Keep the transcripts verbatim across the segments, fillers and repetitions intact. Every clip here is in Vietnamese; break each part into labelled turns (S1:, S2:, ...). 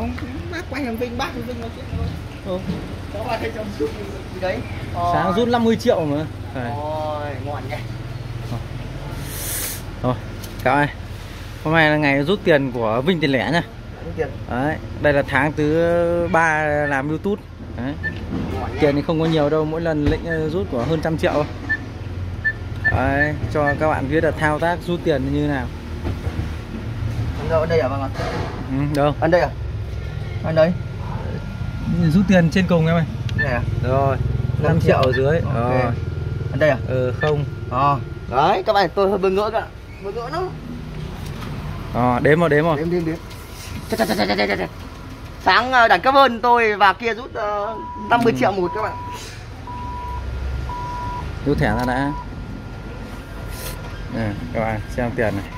S1: Không, bác quay thằng Vinh, bác thằng Vinh nói chuyện thôi.
S2: Ừ.
S1: Có bà thấy chồng rút gì đấy. Ôi.
S2: Sáng rút năm mươi triệu mà.
S1: Ôi, ngon nhỉ.
S2: Rồi, các bạn, hôm nay là ngày rút tiền của Vinh Tiền Lẻ nha.
S1: Rút tiền.
S2: Đấy, đây là tháng thứ ba làm YouTube. Đấy. Tiền thì không có nhiều đâu, mỗi lần lệnh rút của hơn trăm triệu. Đấy, cho các bạn biết là thao tác rút tiền như thế nào.
S1: Đâu, ở đây à bác ạ?
S2: Ừ, đâu?
S1: Ở đây à? Ở đây.
S2: Rút tiền trên cùng em ơi.
S1: Này à?
S2: Rồi, năm triệu ở dưới.
S1: Okay.
S2: Rồi.
S1: Ở đây à?
S2: Ừ, không.
S1: Ờ. Đấy, các bạn, tôi hơi bừng ngỡ các bạn. Bừng ngỡ nó.
S2: Ờ, đếm rồi, đếm rồi.
S1: Đếm, đếm, đếm. Chà, chà, chà, chà, chà, chà. Sáng đẳng cấp hơn tôi và kia rút uh, năm mươi ừ. triệu một các bạn.
S2: Rút thẻ ra đã. Nè, các bạn xem tiền này.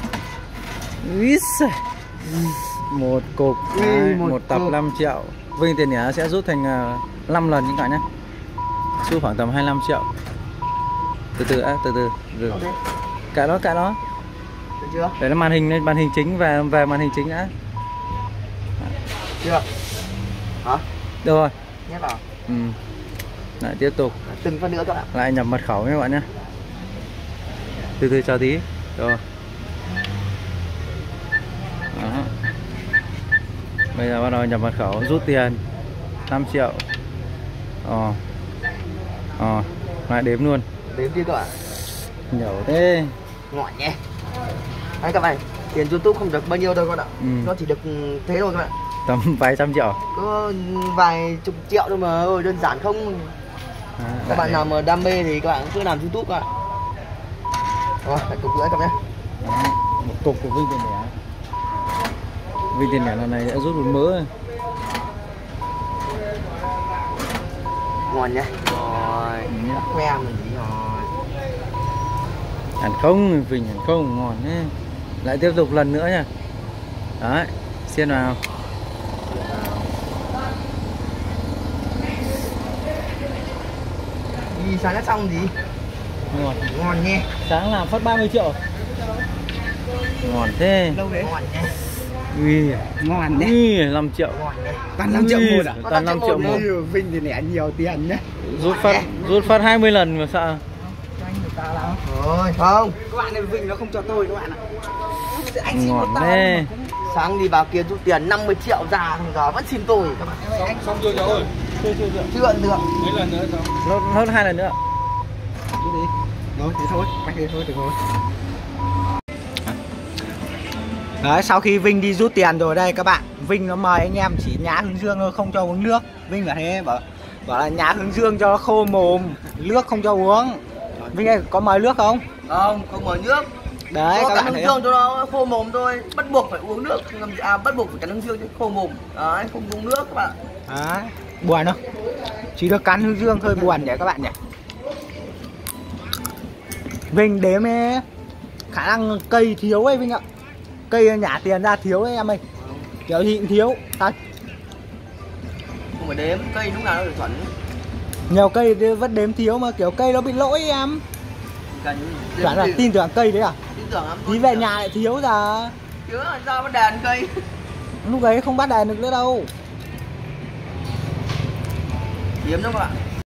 S2: Một cục, đấy, một, một tập cục. năm triệu. Vinh Tiền Lẻ sẽ rút thành uh, năm lần những bạn nhé. Rút khoảng tầm hai mươi lăm triệu. Từ từ đã, từ từ. từ. Okay. Cả đó, cả đó.
S1: Được chưa?
S2: Đấy là màn hình, màn hình chính và về màn hình chính đã.
S1: Chưa? Hả?
S2: Được rồi.
S1: Nhét vào.
S2: Ừ. Lại tiếp tục.
S1: Từng phát nữa các bạn.
S2: Lại nhập mật khẩu nhé các bạn nhé. Từ từ chờ tí. Rồi. Đó. Bây giờ bắt đầu nhập mật khẩu, rút tiền năm triệu. Ờ. Ờ. Lại đếm luôn.
S1: Đếm đi các bạn.
S2: Nhổ thế.
S1: Ngọt nhé. Đấy các bạn, tiền YouTube không được bao nhiêu đâu các bạn ạ. Ừ. Nó chỉ được thế thôi các bạn.
S2: Tầm vài trăm triệu.
S1: Có vài chục triệu thôi mà, ôi đơn giản không. À, các bạn nào mà đam mê thì các bạn cứ làm YouTube các bạn. Rồi, lại cục nữa các bạn nhé.
S2: Một cục của Vinh Tiền Lẻ. Vinh Tiền Lẻ lần này đã rút một mỡ.
S1: Ngon nhé. Rồi, khoe mình gì rồi.
S2: Hẳn không, Vinh hẳn không, ngon nhé. Lại tiếp tục lần nữa nha. Đấy, xiên vào.
S1: Gì sáng đã xong gì?
S2: Ngon.
S1: Ngon nhé.
S2: Sáng làm phát ba mươi triệu. Ngon thế.
S1: Lâu đấy. Ngon nhé.
S2: Ui,
S1: ngon đấy.
S2: Ui, năm triệu.
S1: Toàn năm triệu một à?
S2: Toàn năm triệu một.
S1: Vinh thì lẻ nhiều tiền nhé.
S2: Rút phát rút phát hai mươi lần mà sao?
S1: Rồi, không. Các bạn này Vinh nó không cho tôi các bạn ạ. Anh
S2: ngon thế.
S1: Sáng đi vào kia rút tiền năm mươi triệu ra thằng giờ vẫn xin tôi các bạn.
S3: Xong, xong chưa cháu ơi?
S2: Chưa chưa chưa.
S1: Chưa được.
S3: Mấy lần nữa xong.
S2: Nó hơn hai lần nữa.
S1: Đi đi. Rồi, thế thôi, quay thế thôi được rồi. Đấy, sau khi Vinh đi rút tiền rồi đây các bạn, Vinh nó mời anh em chỉ nhá hướng dương thôi, không cho uống nước. Vinh bảo thế, bảo bảo là nhá hướng dương cho nó khô mồm, nước không cho uống. Vinh ơi, có mời nước không? Không, không mời nước. Đấy, có các bạn hướng dương cho nó khô mồm thôi, bắt buộc phải uống nước, à, bắt buộc phải cắn hướng dương cho khô mồm. Đấy, không uống nước các bạn. Đấy, buồn không? Chỉ được cắn hướng dương thôi, buồn để các bạn nhỉ. Vinh đếm ấy, khả năng cây thiếu ấy Vinh ạ. Cây nhả tiền ra thiếu ấy em ơi. Kiểu gì cũng thiếu. Thật. Không phải đếm, cây lúc nào nó được chuẩn. Nhiều cây vẫn đếm thiếu mà kiểu cây nó bị lỗi em. Chuẩn là tin tưởng cây đấy à? Tin tưởng lắm. Tí về nhà lại thiếu ra. Thiếu là sao bắt đèn cây. Lúc ấy không bắt đèn được nữa đâu. Hiếm đâu các bạn.